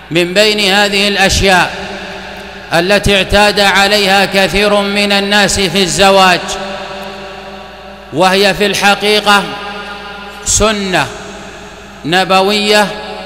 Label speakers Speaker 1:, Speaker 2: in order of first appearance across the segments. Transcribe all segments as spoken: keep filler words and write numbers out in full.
Speaker 1: من بين هذه الأشياء التي اعتاد عليها كثير من الناس في الزواج، وهي في الحقيقة سنة نبوية،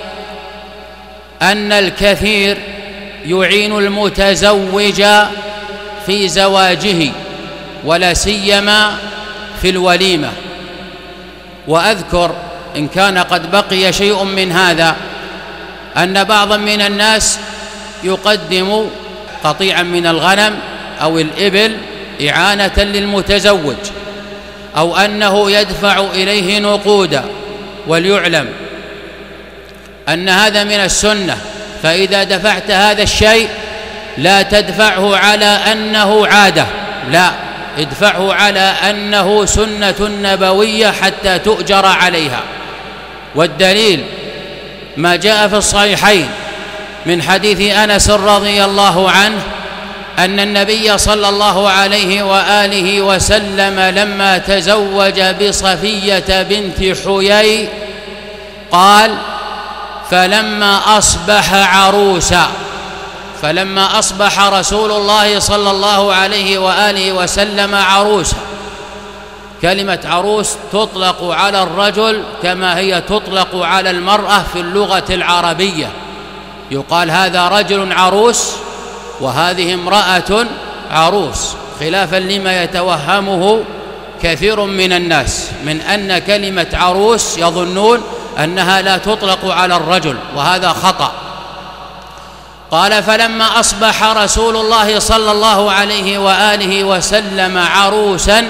Speaker 1: أن الكثير يعين المتزوج في زواجه ولا سيما في الوليمة. وأذكر إن كان قد بقي شيء من هذا أن بعضا من الناس يقدم قطيعا من الغنم أو الإبل إعانة للمتزوج، أو أنه يدفع إليه نقودا، وليعلم أن هذا من السنة، فإذا دفعت هذا الشيء لا تدفعه على أنه عادة، لا، ادفعه على أنه سنة نبوية حتى تؤجر عليها. والدليل ما جاء في الصحيحين من حديث أنس رضي الله عنه أن النبي صلى الله عليه وآله وسلم لما تزوج بصفية بنت حيي قال: فلما أصبح عروسا، فلما أصبح رسول الله صلى الله عليه وآله وسلم عروسا. كلمة عروس تطلق على الرجل كما هي تطلق على المرأة في اللغة العربية، يقال هذا رجل عروس وهذه امرأة عروس، خلافا لما يتوهمه كثير من الناس من أن كلمة عروس يظنون أنها لا تطلق على الرجل، وهذا خطأ. قال: فلما أصبح رسول الله صلى الله عليه وآله وسلم عروسا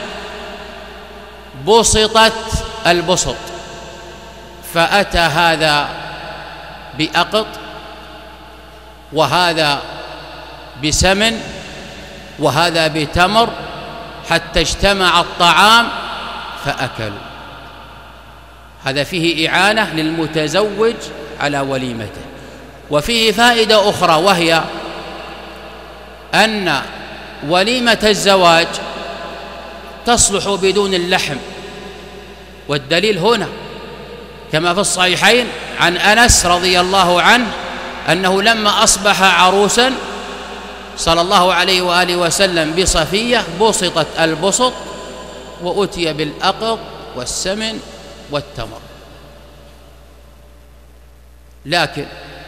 Speaker 1: بسطت البسط، فأتى هذا بأقط وهذا بسمن وهذا بتمر حتى اجتمع الطعام فأكلوا. هذا فيه إعانة للمتزوج على وليمته. وفيه فائدة أخرى، وهي أن وليمة الزواج تصلح بدون اللحم، والدليل هنا كما في الصحيحين عن أنس رضي الله عنه أنه لما أصبح عروسا صلى الله عليه وآله وسلم بصفية بسطت البسط وأتي بالأقط والسمن والتمر. لكن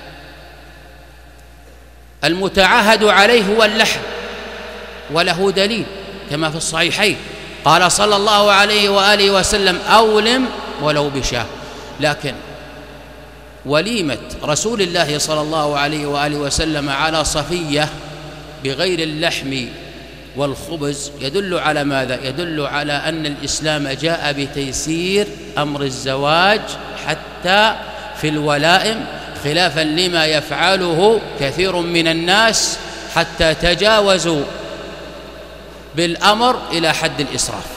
Speaker 1: المتعاهد عليه هو اللحم، وله دليل كما في الصحيحين قال صلى الله عليه وآله وسلم: أولم ولو بشاة. لكن وليمة رسول الله صلى الله عليه وآله وسلم على صفية بغير اللحم والخبز يدل على ماذا؟ يدل على أن الإسلام جاء بتيسير أمر الزواج حتى في الولائم، خلافا لما يفعله كثير من الناس حتى تجاوزوا بالأمر إلى حد الإسراف.